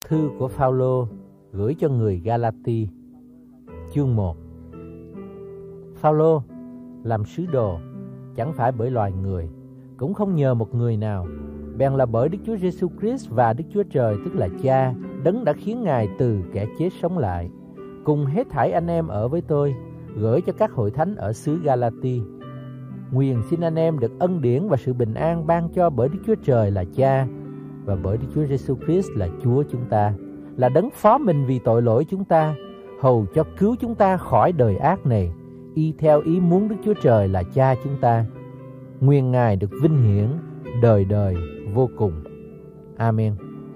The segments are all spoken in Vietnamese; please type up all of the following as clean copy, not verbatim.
Thư của Phao-lô gửi cho người Ga-la-ti. Chương 1. Phao-lô làm sứ đồ chẳng phải bởi loài người, cũng không nhờ một người nào, bèn là bởi Đức Chúa Giêsu Christ và Đức Chúa Trời, tức là Cha, đấng đã khiến Ngài từ kẻ chết sống lại, cùng hết thảy anh em ở với tôi, gửi cho các hội thánh ở xứ Ga-la-ti. Nguyện xin anh em được ân điển và sự bình an ban cho bởi Đức Chúa Trời là Cha và bởi Đức Chúa Giêsu Christ là Chúa chúng ta, là đấng phó mình vì tội lỗi chúng ta, hầu cho cứu chúng ta khỏi đời ác này, y theo ý muốn Đức Chúa Trời là Cha chúng ta. Nguyện Ngài được vinh hiển đời đời vô cùng. Amen.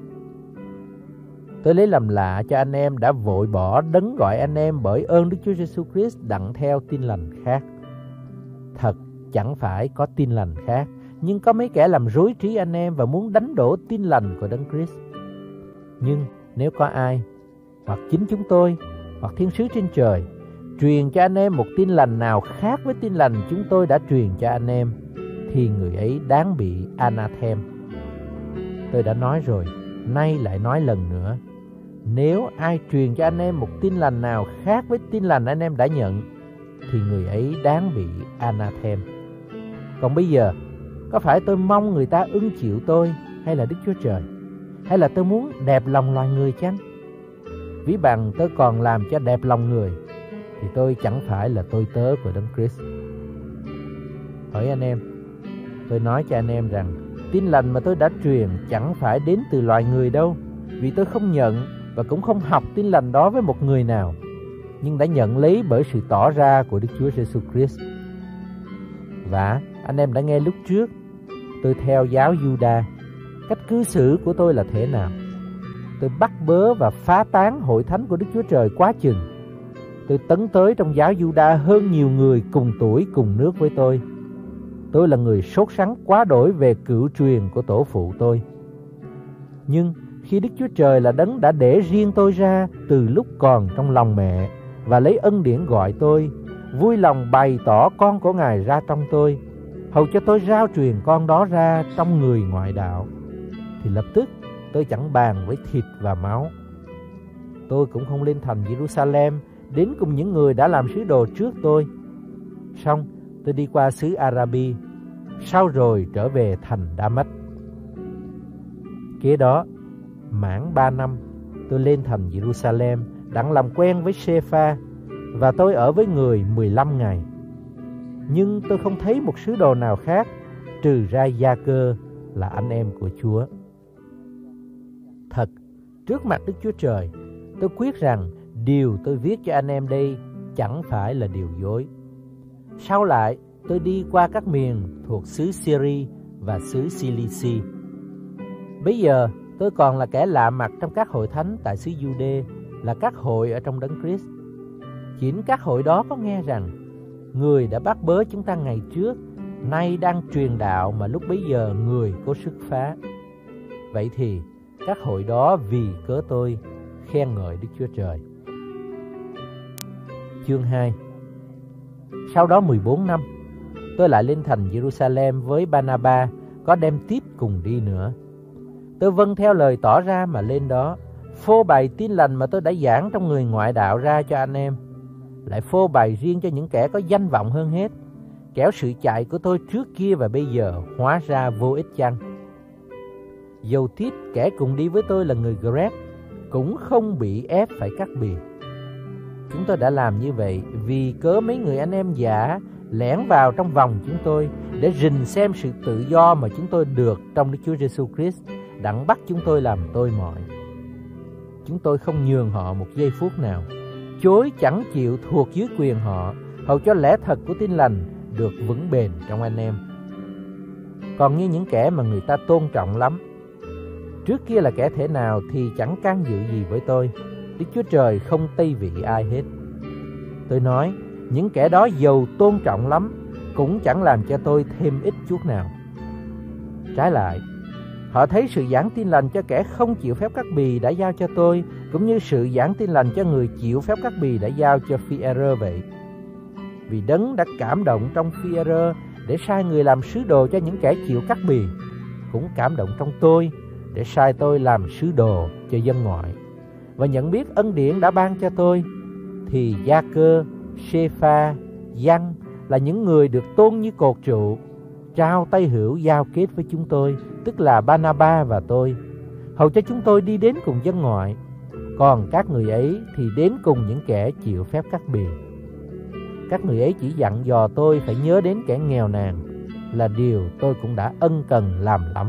Tôi lấy làm lạ cho anh em đã vội bỏ đấng gọi anh em bởi ơn Đức Chúa Giêsu Christ đặng theo tin lành khác. Thật chẳng phải có tin lành khác, nhưng có mấy kẻ làm rối trí anh em và muốn đánh đổ tin lành của đấng Christ. Nhưng nếu có ai, hoặc chính chúng tôi, hoặc thiên sứ trên trời, truyền cho anh em một tin lành nào khác với tin lành chúng tôi đã truyền cho anh em, thì người ấy đáng bị anathem. Tôi đã nói rồi, nay lại nói lần nữa. Nếu ai truyền cho anh em một tin lành nào khác với tin lành anh em đã nhận, thì người ấy đáng bị anathem. Còn bây giờ, có phải tôi mong người ta ưng chịu tôi, hay là Đức Chúa Trời? Hay là tôi muốn đẹp lòng loài người chăng? Ví bằng tôi còn làm cho đẹp lòng người, thì tôi chẳng phải là tôi tớ của đấng Christ. Hỡi anh em, tôi nói cho anh em rằng tin lành mà tôi đã truyền chẳng phải đến từ loài người đâu, vì tôi không nhận và cũng không học tin lành đó với một người nào, nhưng đã nhận lấy bởi sự tỏ ra của Đức Chúa Giêsu Christ. Và anh em đã nghe lúc trước, tôi theo giáo Giu-đa. Cách cư xử của tôi là thế nào? Tôi bắt bớ và phá tán hội thánh của Đức Chúa Trời quá chừng. Tôi tấn tới trong giáo Giu-đa hơn nhiều người cùng tuổi cùng nước với tôi. Tôi là người sốt sắng quá đổi về cựu truyền của tổ phụ tôi. Nhưng khi Đức Chúa Trời là đấng đã để riêng tôi ra từ lúc còn trong lòng mẹ và lấy ân điển gọi tôi, vui lòng bày tỏ con của Ngài ra trong tôi, hầu cho tôi rao truyền con đó ra trong người ngoại đạo, thì lập tức tôi chẳng bàn với thịt và máu. Tôi cũng không lên thành Jerusalem đến cùng những người đã làm sứ đồ trước tôi. Xong tôi đi qua xứ Arabi, sau rồi trở về thành Đa-mách. Kế đó, mãn 3 năm, tôi lên thành Jerusalem đặng làm quen với Sê-pha, và tôi ở với người 15 ngày. Nhưng tôi không thấy một sứ đồ nào khác trừ ra Gia-cơ là anh em của Chúa. Thật, trước mặt Đức Chúa Trời, tôi quyết rằng điều tôi viết cho anh em đây chẳng phải là điều dối. Sau lại, tôi đi qua các miền thuộc xứ Syri và xứ Cilici. Bây giờ, tôi còn là kẻ lạ mặt trong các hội thánh tại xứ Giu-đê, là các hội ở trong đấng Christ. Chính các hội đó có nghe rằng người đã bắt bớ chúng ta ngày trước, nay đang truyền đạo mà lúc bấy giờ người có sức phá. Vậy thì các hội đó vì cớ tôi khen ngợi Đức Chúa Trời. Chương 2. Sau đó 14 năm, tôi lại lên thành Jerusalem với Ba-na-ba, có đem tiếp cùng đi nữa. Tôi vâng theo lời tỏ ra mà lên đó, phô bày tin lành mà tôi đã giảng trong người ngoại đạo ra cho anh em, lại phô bày riêng cho những kẻ có danh vọng hơn hết, kẻo sự chạy của tôi trước kia và bây giờ hóa ra vô ích chăng. Dầu Tít, kẻ cùng đi với tôi là người Gret, cũng không bị ép phải cắt bì. Chúng tôi đã làm như vậy vì cớ mấy người anh em giả lẻn vào trong vòng chúng tôi để rình xem sự tự do mà chúng tôi được trong Đức Chúa Giêsu Christ, đặng bắt chúng tôi làm tôi mọi. Chúng tôi không nhường họ một giây phút nào, chối chẳng chịu thuộc dưới quyền họ, hầu cho lẽ thật của tin lành được vững bền trong anh em. Còn như những kẻ mà người ta tôn trọng lắm, trước kia là kẻ thể nào thì chẳng can dự gì với tôi. Đức Chúa Trời không tây vị ai hết. Tôi nói, những kẻ đó dầu tôn trọng lắm, cũng chẳng làm cho tôi thêm ít chút nào. Trái lại, họ thấy sự giảng tin lành cho kẻ không chịu phép cắt bì đã giao cho tôi, cũng như sự giảng tin lành cho người chịu phép cắt bì đã giao cho Phi-e-rơ vậy. Vì đấng đã cảm động trong Phi-e-rơ để sai người làm sứ đồ cho những kẻ chịu cắt bì, cũng cảm động trong tôi để sai tôi làm sứ đồ cho dân ngoại. Và nhận biết ân điển đã ban cho tôi, thì Gia-cơ, Sê-pha, Giăng là những người được tôn như cột trụ, trao tay hữu giao kết với chúng tôi, tức là Ba-na-ba và tôi, hầu cho chúng tôi đi đến cùng dân ngoại. Còn các người ấy thì đến cùng những kẻ chịu phép cắt bì. Các người ấy chỉ dặn dò tôi phải nhớ đến kẻ nghèo nàn, là điều tôi cũng đã ân cần làm lắm.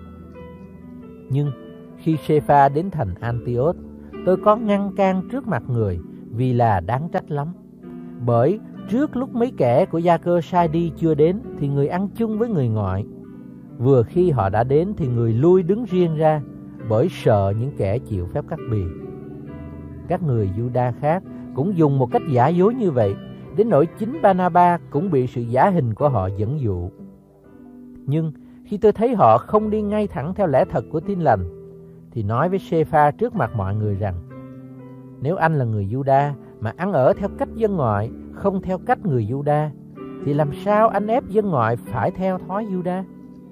Nhưng khi Sê-pha đến thành Antioch, tôi có ngăn can trước mặt người, vì là đáng trách lắm. Bởi trước lúc mấy kẻ của Gia-cơ sai đi chưa đến, thì người ăn chung với người ngoại. Vừa khi họ đã đến thì người lui đứng riêng ra, bởi sợ những kẻ chịu phép cắt bì. Các người Giu-đa khác cũng dùng một cách giả dối như vậy, đến nỗi chính Ba-na-ba cũng bị sự giả hình của họ dẫn dụ. Nhưng khi tôi thấy họ không đi ngay thẳng theo lẽ thật của tin lành, thì nói với Sê-pha trước mặt mọi người rằng: nếu anh là người Giu-đa mà ăn ở theo cách dân ngoại, không theo cách người Giu-đa, thì làm sao anh ép dân ngoại phải theo thói Giu-đa?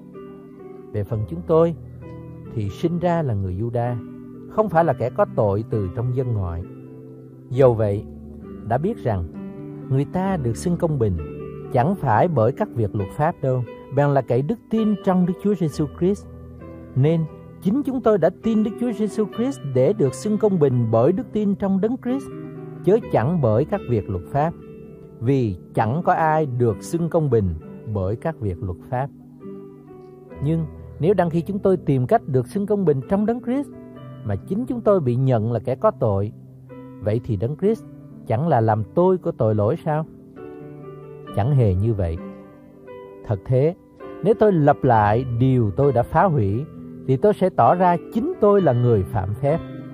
Về phần chúng tôi thì sinh ra là người Giu-đa, không phải là kẻ có tội từ trong dân ngoại. Dầu vậy, đã biết rằng người ta được xưng công bình chẳng phải bởi các việc luật pháp đâu, bèn là cậy đức tin trong Đức Chúa Giêsu Christ. Nên chính chúng tôi đã tin Đức Chúa Giêsu Christ để được xưng công bình bởi đức tin trong Đấng Christ, chớ chẳng bởi các việc luật pháp. Vì chẳng có ai được xưng công bình bởi các việc luật pháp. Nhưng nếu đăng khi chúng tôi tìm cách được xưng công bình trong Đấng Christ, mà chính chúng tôi bị nhận là kẻ có tội, vậy thì Đấng Christ chẳng là làm tôi của tội lỗi sao? Chẳng hề như vậy. Thật thế, nếu tôi lập lại điều tôi đã phá hủy, thì tôi sẽ tỏ ra chính tôi là người phạm phép.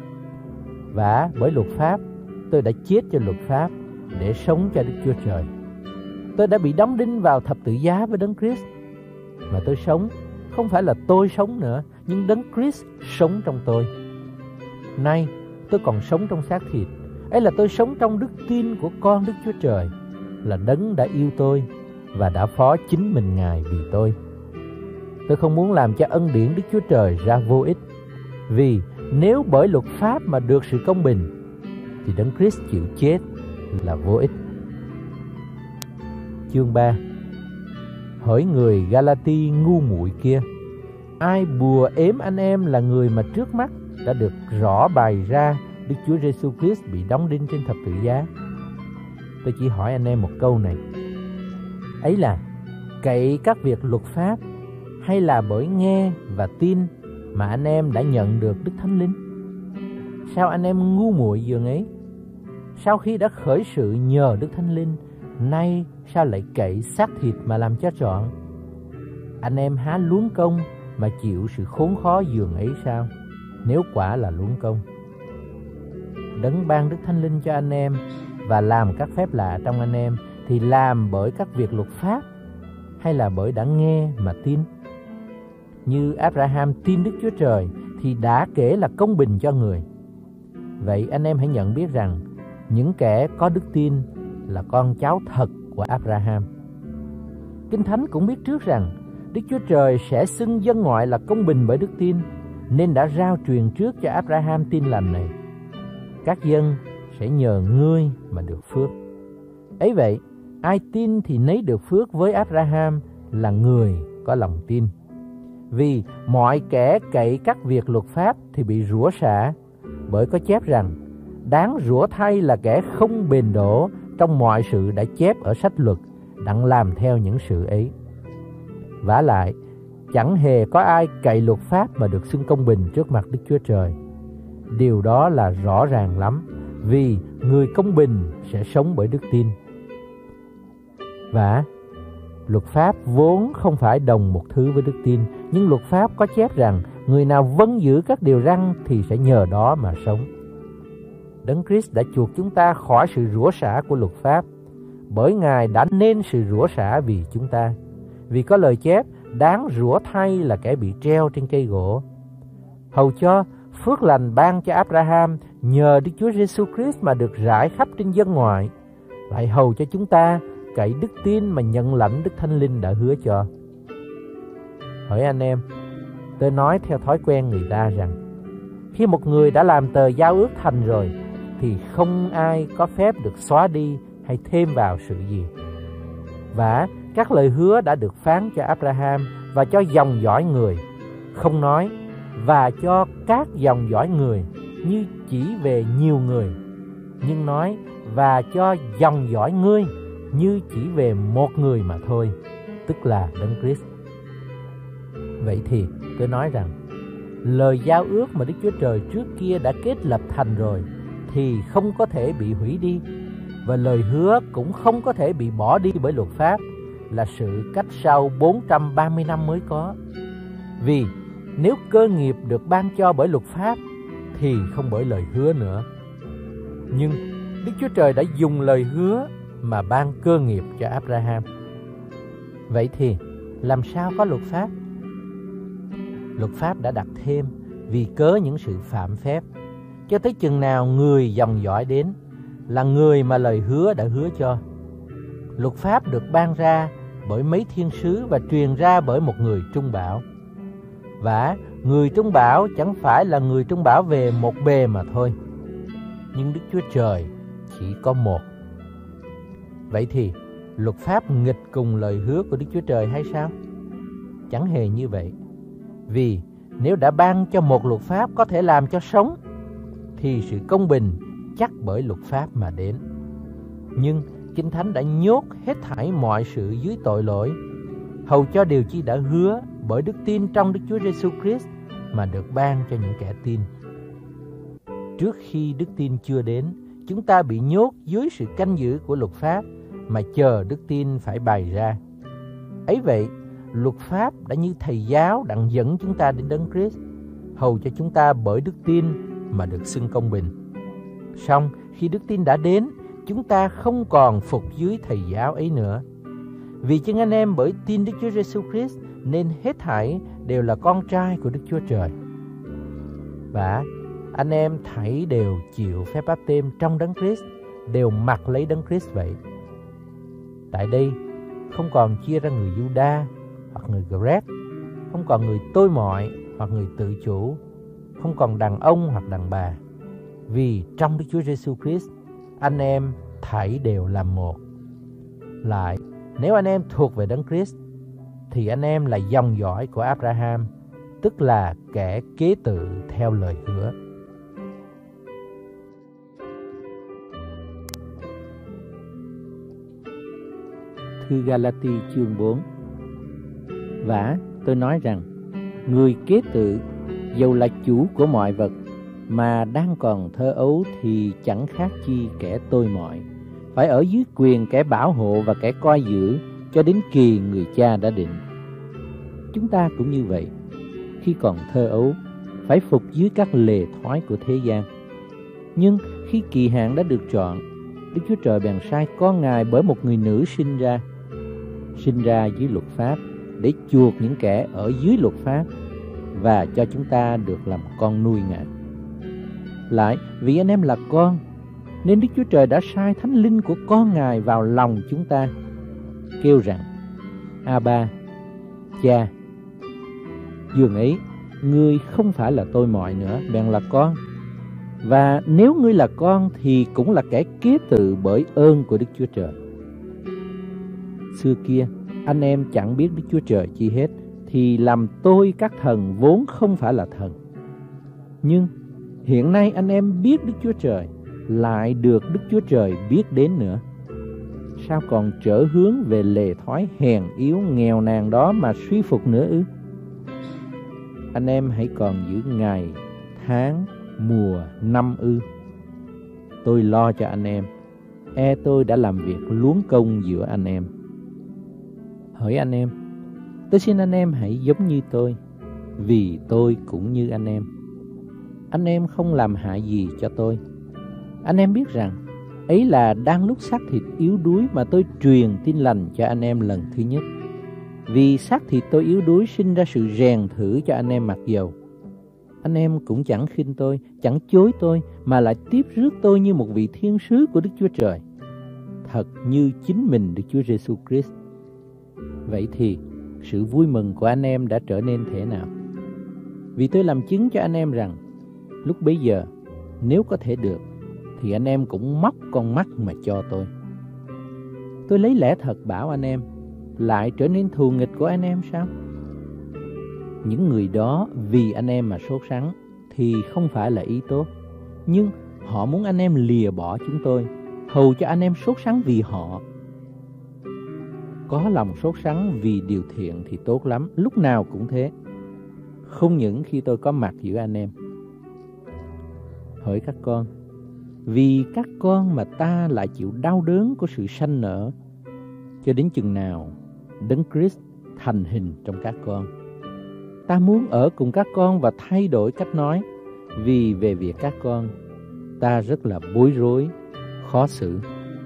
Và bởi luật pháp, tôi đã chết cho luật pháp để sống cho Đức Chúa Trời. Tôi đã bị đóng đinh vào thập tự giá với Đấng Christ. Mà tôi sống, không phải là tôi sống nữa, nhưng Đấng Christ sống trong tôi. Nay, tôi còn sống trong xác thịt. Ấy là tôi sống trong đức tin của con Đức Chúa Trời, là Đấng đã yêu tôi và đã phó chính mình Ngài vì tôi. Tôi không muốn làm cho ân điển Đức Chúa Trời ra vô ích. Vì nếu bởi luật pháp mà được sự công bình, thì Đấng Christ chịu chết là vô ích. Chương 3. Hỡi người Galati ngu muội kia, ai bùa ếm anh em là người mà trước mắt đã được rõ bày ra Đức Chúa Giêsu Christ bị đóng đinh trên thập tự giá? Tôi chỉ hỏi anh em một câu này. Ấy là cậy các việc luật pháp, hay là bởi nghe và tin mà anh em đã nhận được Đức Thánh Linh? Sao anh em ngu muội dường ấy? Sau khi đã khởi sự nhờ Đức Thánh Linh, nay sao lại cậy xác thịt mà làm cho trọn? Anh em há luống công mà chịu sự khốn khó dường ấy sao? Nếu quả là luống công. Đấng ban Đức Thánh Linh cho anh em và làm các phép lạ trong anh em, thì làm bởi các việc luật pháp, hay là bởi đã nghe mà tin? Như Abraham tin Đức Chúa Trời thì đã kể là công bình cho người. Vậy anh em hãy nhận biết rằng những kẻ có đức tin là con cháu thật của Abraham. Kinh Thánh cũng biết trước rằng Đức Chúa Trời sẽ xưng dân ngoại là công bình bởi đức tin, nên đã rao truyền trước cho Abraham tin lành này: các dân sẽ nhờ ngươi mà được phước. Ấy vậy, ai tin thì nấy được phước với Abraham là người có lòng tin. Vì mọi kẻ cậy các việc luật pháp thì bị rủa xả, bởi có chép rằng: đáng rủa thay là kẻ không bền đổ trong mọi sự đã chép ở sách luật, đặng làm theo những sự ấy. Vả lại, chẳng hề có ai cậy luật pháp mà được xưng công bình trước mặt Đức Chúa Trời. Điều đó là rõ ràng lắm, vì người công bình sẽ sống bởi đức tin. Và luật pháp vốn không phải đồng một thứ với đức tin, nhưng luật pháp có chép rằng người nào vâng giữ các điều răn thì sẽ nhờ đó mà sống. Đấng Christ đã chuộc chúng ta khỏi sự rủa xả của luật pháp, bởi Ngài đã nên sự rủa xả vì chúng ta. Vì có lời chép: đáng rủa thay là kẻ bị treo trên cây gỗ. Hầu cho phước lành ban cho Abraham nhờ Đức Chúa Giêsu Christ mà được rải khắp trên dân ngoại, lại hầu cho chúng ta cậy đức tin mà nhận lãnh Đức Thánh Linh đã hứa cho. Hỡi anh em, Tôi nói theo thói quen người ta rằng, khi một người đã làm tờ giao ước thành rồi, thì không ai có phép được xóa đi hay thêm vào sự gì. Và các lời hứa đã được phán cho Abraham và cho dòng dõi người, không nói và cho các dòng dõi người như chỉ về nhiều người, nhưng nói và cho dòng dõi ngươi như chỉ về một người mà thôi, tức là Đấng Christ. Vậy thì tôi nói rằng, lời giao ước mà Đức Chúa Trời trước kia đã kết lập thành rồi thì không có thể bị hủy đi, và lời hứa cũng không có thể bị bỏ đi bởi luật pháp, là sự cách sau 430 năm mới có. Vì nếu cơ nghiệp được ban cho bởi luật pháp thì không bởi lời hứa nữa. Nhưng Đức Chúa Trời đã dùng lời hứa mà ban cơ nghiệp cho Abraham. Vậy thì làm sao có luật pháp? Luật pháp đã đặt thêm vì cớ những sự phạm phép, cho tới chừng nào người dòng dõi đến, là người mà lời hứa đã hứa cho. Luật pháp được ban ra bởi mấy thiên sứ và truyền ra bởi một người trung bảo. Và người trung bảo chẳng phải là người trung bảo về một bề mà thôi, nhưng Đức Chúa Trời chỉ có một. Vậy thì luật pháp nghịch cùng lời hứa của Đức Chúa Trời hay sao? Chẳng hề như vậy. Vì nếu đã ban cho một luật pháp có thể làm cho sống, thì sự công bình chắc bởi luật pháp mà đến. Nhưng Kinh Thánh đã nhốt hết thảy mọi sự dưới tội lỗi, hầu cho điều chi đã hứa bởi đức tin trong Đức Chúa Giêsu Christ mà được ban cho những kẻ tin. Trước khi đức tin chưa đến, chúng ta bị nhốt dưới sự canh giữ của luật pháp mà chờ đức tin phải bày ra. Ấy vậy, luật pháp đã như thầy giáo đặng dẫn chúng ta đến Đấng Christ, hầu cho chúng ta bởi đức tin mà được xưng công bình. Song khi đức tin đã đến, chúng ta không còn phục dưới thầy giáo ấy nữa. Vì chính anh em bởi tin Đức Chúa Giêsu Christ nên hết thảy đều là con trai của Đức Chúa Trời. Và anh em thảy đều chịu phép báp têm trong Đấng Christ, đều mặc lấy Đấng Christ vậy. Tại đây không còn chia ra người Giu-đa hoặc người Gret, không còn người tôi mọi hoặc người tự chủ, không còn đàn ông hoặc đàn bà. Vì trong Đức Chúa Giêsu Christ, anh em thảy đều là một. Lại, nếu anh em thuộc về Đấng Christ, thì anh em là dòng dõi của Abraham, tức là kẻ kế tự theo lời hứa. Thư Ga-la-ti chương 4. Vả, tôi nói rằng, người kế tự, dầu là chủ của mọi vật, mà đang còn thơ ấu thì chẳng khác chi kẻ tôi mọi, phải ở dưới quyền kẻ bảo hộ và kẻ coi giữ cho đến kỳ người cha đã định. Chúng ta cũng như vậy, khi còn thơ ấu, phải phục dưới các lề thói của thế gian. Nhưng khi kỳ hạn đã được trọn, Đức Chúa Trời bèn sai con Ngài bởi một người nữ sinh ra dưới luật pháp, để chuộc những kẻ ở dưới luật pháp và cho chúng ta được làm con nuôi Ngài. Lại, vì anh em là con, nên Đức Chúa Trời đã sai Thánh Linh của con Ngài vào lòng chúng ta, kêu rằng: Abba, Cha. Dường ấy, ngươi không phải là tôi mọi nữa, bèn là con. Và nếu ngươi là con thì cũng là kẻ kế tự bởi ơn của Đức Chúa Trời. Xưa kia, anh em chẳng biết Đức Chúa Trời chi hết, thì làm tôi các thần vốn không phải là thần. Nhưng hiện nay anh em biết Đức Chúa Trời, lại được Đức Chúa Trời biết đến nữa. Sao còn trở hướng về lề thói hèn yếu nghèo nàn đó mà suy phục nữa ư? Anh em hãy còn giữ ngày, tháng, mùa, năm ư? Tôi lo cho anh em, tôi đã làm việc luống công giữa anh em. Hỡi anh em, tôi xin anh em hãy giống như tôi, vì tôi cũng như anh em. Anh em không làm hại gì cho tôi. Anh em biết rằng ấy là đang lúc xác thịt yếu đuối mà tôi truyền tin lành cho anh em lần thứ nhất. Vì xác thịt tôi yếu đuối sinh ra sự rèn thử cho anh em mặc dầu. Anh em cũng chẳng khinh tôi, chẳng chối tôi, mà lại tiếp rước tôi như một vị thiên sứ của Đức Chúa Trời, thật như chính mình Đức Chúa Giêsu Christ. Vậy thì sự vui mừng của anh em đã trở nên thế nào? Vì tôi làm chứng cho anh em rằng, lúc bấy giờ, nếu có thể được, thì anh em cũng móc con mắt mà cho tôi. Tôi lấy lẽ thật bảo anh em, lại trở nên thù nghịch của anh em sao? Những người đó vì anh em mà sốt sắng thì không phải là ý tốt, nhưng họ muốn anh em lìa bỏ chúng tôi, hầu cho anh em sốt sắng vì họ. Có lòng sốt sắng vì điều thiện thì tốt lắm, lúc nào cũng thế, không những khi tôi có mặt giữa anh em. Hỡi các con, vì các con mà ta lại chịu đau đớn của sự sanh nở, cho đến chừng nào Đấng Christ thành hình trong các con. Ta muốn ở cùng các con và thay đổi cách nói, vì về việc các con, ta rất là bối rối, khó xử.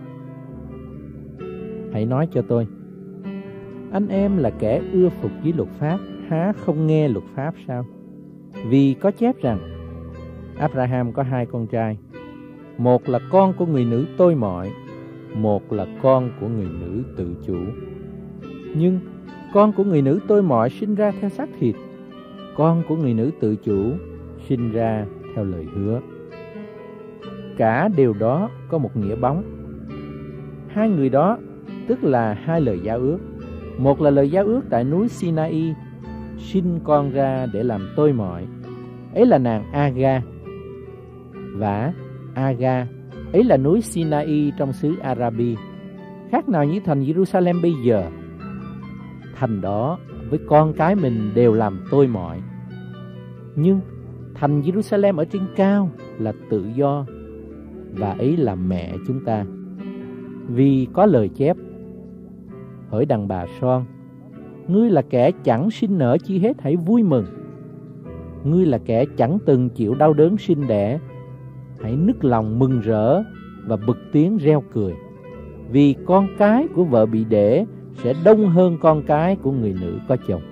Hãy nói cho tôi, anh em là kẻ ưa phục với luật pháp, há không nghe luật pháp sao? Vì có chép rằng, Abraham có 2 con trai, một là con của người nữ tôi mọi, một là con của người nữ tự chủ. Nhưng con của người nữ tôi mọi sinh ra theo xác thịt, con của người nữ tự chủ sinh ra theo lời hứa. Cả điều đó có một nghĩa bóng. 2 người đó tức là 2 lời giao ước. Một là lời giao ước tại núi Sinai, sinh con ra để làm tôi mọi, ấy là nàng Aga. Và Aga ấy là núi Sinai trong xứ Arabi, khác nào như thành Jerusalem bây giờ. Thành đó với con cái mình đều làm tôi mọi. Nhưng thành Jerusalem ở trên cao là tự do, và ấy là mẹ chúng ta. Vì có lời chép, hỡi đàn bà son, ngươi là kẻ chẳng sinh nở chi hết, hãy vui mừng. Ngươi là kẻ chẳng từng chịu đau đớn sinh đẻ, hãy nức lòng mừng rỡ và bật tiếng reo cười. Vì con cái của vợ bị đẻ sẽ đông hơn con cái của người nữ có chồng.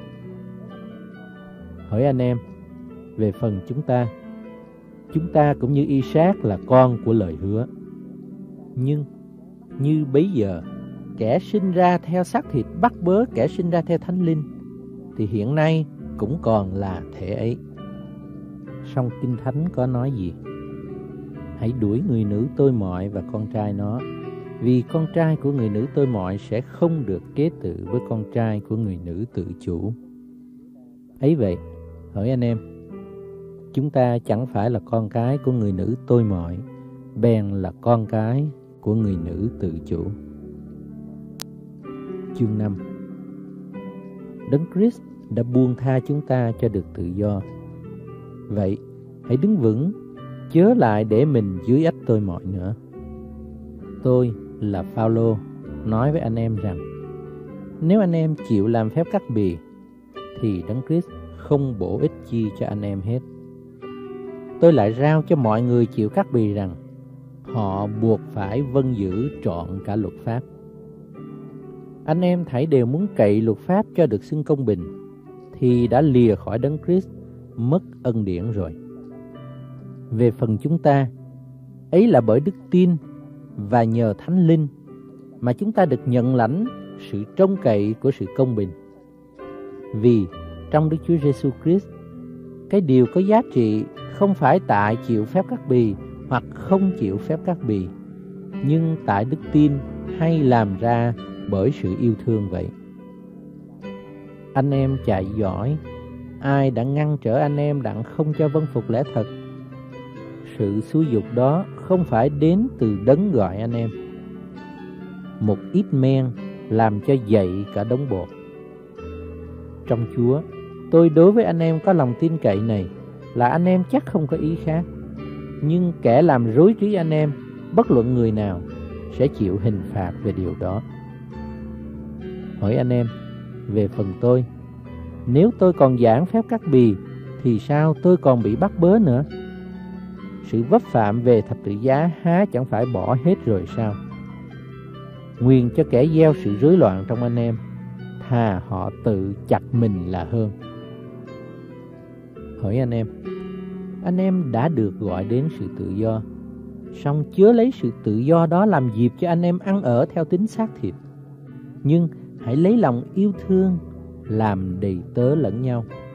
Hỡi anh em, về phần chúng ta cũng như Isaac là con của lời hứa. Nhưng như bấy giờ, kẻ sinh ra theo xác thịt bắt bớ kẻ sinh ra theo thánh linh, thì hiện nay cũng còn là thể ấy. Song Kinh Thánh có nói gì? Hãy đuổi người nữ tôi mọi và con trai nó, vì con trai của người nữ tôi mọi sẽ không được kế tự với con trai của người nữ tự chủ. Ấy vậy, hỡi anh em, chúng ta chẳng phải là con cái của người nữ tôi mọi, bèn là con cái của người nữ tự chủ. Chương 5. Đấng Christ đã buông tha chúng ta cho được tự do. Vậy, hãy đứng vững, chớ lại để mình dưới ách tôi mọi nữa. Tôi là Phao-lô nói với anh em rằng, nếu anh em chịu làm phép cắt bì, thì Đấng Christ không bổ ích chi cho anh em hết. Tôi lại rao cho mọi người chịu cắt bì rằng, họ buộc phải vâng giữ trọn cả luật pháp. Anh em thảy đều muốn cậy luật pháp cho được xưng công bình, thì đã lìa khỏi Đấng Christ, mất ân điển rồi. Về phần chúng ta, ấy là bởi đức tin và nhờ Thánh Linh mà chúng ta được nhận lãnh sự trông cậy của sự công bình. Vì trong Đức Chúa Giêsu Christ, cái điều có giá trị không phải tại chịu phép cắt bì hoặc không chịu phép cắt bì, nhưng tại đức tin hay làm ra bởi sự yêu thương vậy. Anh em chạy giỏi, ai đã ngăn trở anh em đặng không cho vâng phục lẽ thật? Sự xúi dục đó không phải đến từ Đấng gọi anh em. Một ít men làm cho dậy cả đống bột. Trong Chúa, tôi đối với anh em có lòng tin cậy này, là anh em chắc không có ý khác. Nhưng kẻ làm rối trí anh em, bất luận người nào, sẽ chịu hình phạt về điều đó. Hỏi anh em, về phần tôi, nếu tôi còn giảng phép cắt bì, thì sao tôi còn bị bắt bớ nữa? Sự vấp phạm về thập tự giá há chẳng phải bỏ hết rồi sao? Nguyền cho kẻ gieo sự rối loạn trong anh em, thà họ tự chặt mình là hơn. Hỏi anh em đã được gọi đến sự tự do, song chớ lấy sự tự do đó làm dịp cho anh em ăn ở theo tính xác thịt, nhưng hãy lấy lòng yêu thương làm đầy tớ lẫn nhau.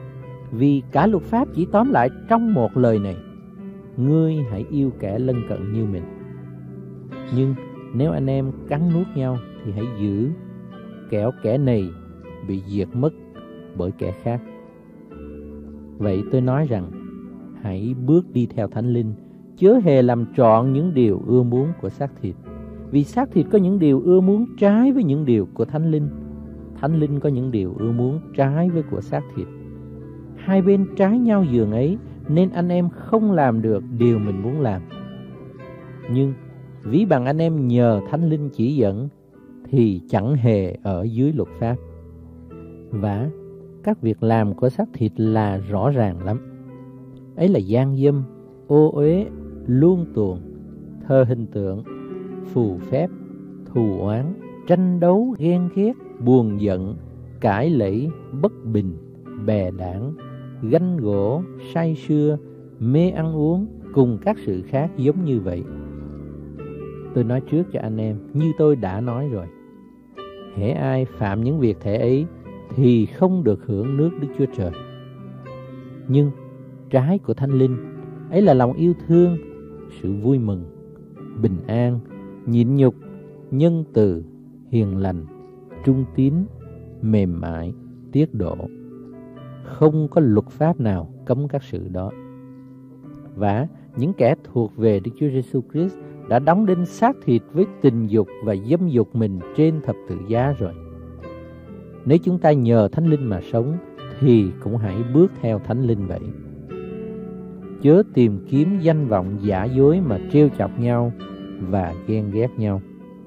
Vì cả luật pháp chỉ tóm lại trong một lời này: ngươi hãy yêu kẻ lân cận như mình. Nhưng nếu anh em cắn nuốt nhau thì hãy giữ, kẻo kẻ này bị diệt mất bởi kẻ khác. Vậy tôi nói rằng, hãy bước đi theo Thánh Linh, chớ hề làm trọn những điều ưa muốn của xác thịt. Vì xác thịt có những điều ưa muốn trái với những điều của Thánh Linh. Thánh Linh có những điều ưa muốn trái với của xác thịt. Hai bên trái nhau giường ấy, nên anh em không làm được điều mình muốn làm. Nhưng ví bằng anh em nhờ Thánh Linh chỉ dẫn, thì chẳng hề ở dưới luật pháp. Và các việc làm của xác thịt là rõ ràng lắm. Ấy là gian dâm, ô uế, luông tuồng, thờ hình tượng, phù phép, thù oán, tranh đấu, ghen ghét, buồn giận, cãi lẫy, bất bình, bè đảng, ganh gỗ, say sưa, mê ăn uống, cùng các sự khác giống như vậy. Tôi nói trước cho anh em, như tôi đã nói rồi, hễ ai phạm những việc thể ấy thì không được hưởng nước Đức Chúa Trời. Nhưng trái của Thánh Linh ấy là lòng yêu thương, sự vui mừng, bình an, nhịn nhục, nhân từ, hiền lành, trung tín, mềm mại, tiết độ. Không có luật pháp nào cấm các sự đó. Và những kẻ thuộc về Đức Chúa Giêsu Christ đã đóng đinh xác thịt với tình dục và dâm dục mình trên thập tự giá rồi. Nếu chúng ta nhờ Thánh Linh mà sống, thì cũng hãy bước theo Thánh Linh vậy. Chớ tìm kiếm danh vọng giả dối mà trêu chọc nhau và ghen ghét nhau.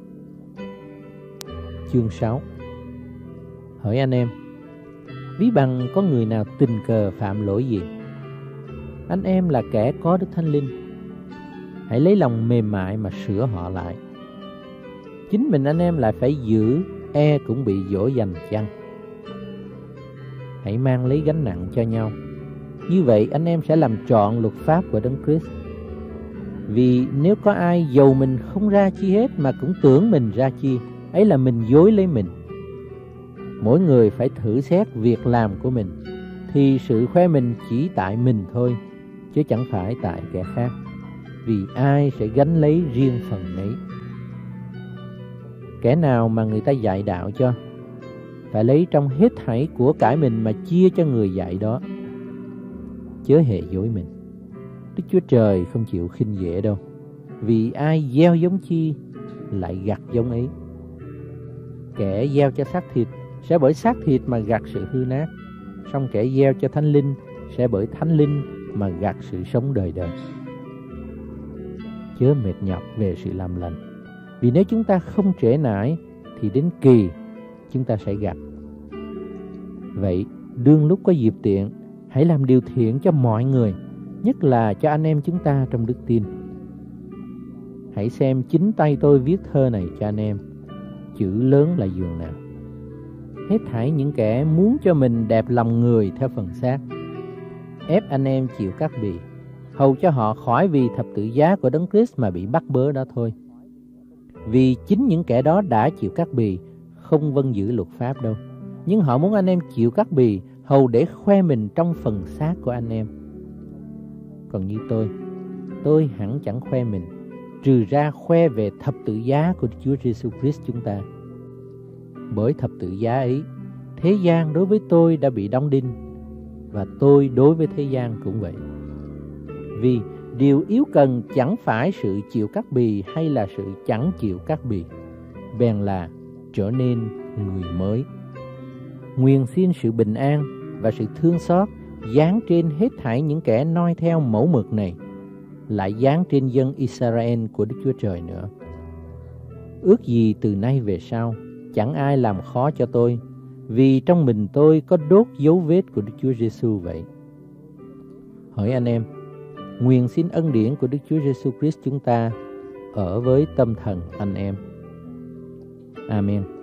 Chương 6. Hỏi anh em, ví bằng có người nào tình cờ phạm lỗi gì? Anh em là kẻ có Đức Thánh Linh, hãy lấy lòng mềm mại mà sửa họ lại. Chính mình anh em lại phải giữ, cũng bị dỗ dành chăng? Hãy mang lấy gánh nặng cho nhau. Như vậy anh em sẽ làm trọn luật pháp của Đấng Christ. Vì nếu có ai giàu mình không ra chi hết mà cũng tưởng mình ra chi, ấy là mình dối lấy mình. Mỗi người phải thử xét việc làm của mình, thì sự khoe mình chỉ tại mình thôi, chứ chẳng phải tại kẻ khác. Vì ai sẽ gánh lấy riêng phần nấy. Kẻ nào mà người ta dạy đạo cho, phải lấy trong hết thảy của cải mình mà chia cho người dạy đó, chớ hề dối mình. Đức Chúa Trời không chịu khinh dễ đâu. Vì ai gieo giống chi lại gặt giống ấy. Kẻ gieo cho xác thịt sẽ bởi xác thịt mà gặt sự hư nát, song kẻ gieo cho Thánh Linh sẽ bởi Thánh Linh mà gặt sự sống đời đời. Chớ mệt nhọc về sự làm lành, vì nếu chúng ta không trễ nải thì đến kỳ chúng ta sẽ gặt. Vậy đương lúc có dịp tiện, hãy làm điều thiện cho mọi người, nhất là cho anh em chúng ta trong đức tin. Hãy xem chính tay tôi viết thơ này cho anh em, chữ lớn là giường nào. Hết thảy những kẻ muốn cho mình đẹp lòng người theo phần xác, ép anh em chịu cắt bì, hầu cho họ khỏi vì thập tự giá của Đấng Christ mà bị bắt bớ đó thôi. Vì chính những kẻ đó đã chịu cắt bì, không vâng giữ luật pháp đâu, nhưng họ muốn anh em chịu cắt bì, hầu để khoe mình trong phần xác của anh em. Còn như tôi hẳn chẳng khoe mình, trừ ra khoe về thập tự giá của Chúa Giêsu Christ chúng ta. Bởi thập tự giá ấy, thế gian đối với tôi đã bị đóng đinh, và tôi đối với thế gian cũng vậy. Vì điều yếu cần chẳng phải sự chịu cắt bì hay là sự chẳng chịu cắt bì, bèn là trở nên người mới. Nguyện xin sự bình an và sự thương xót giáng trên hết thảy những kẻ noi theo mẫu mực này, lại giáng trên dân Israel của Đức Chúa Trời nữa. Ước gì từ nay về sau chẳng ai làm khó cho tôi, vì trong mình tôi có đốt dấu vết của Đức Chúa Giêsu vậy. Hỡi anh em, nguyện xin ân điển của Đức Chúa Giêsu Christ chúng ta ở với tâm thần anh em. Amen.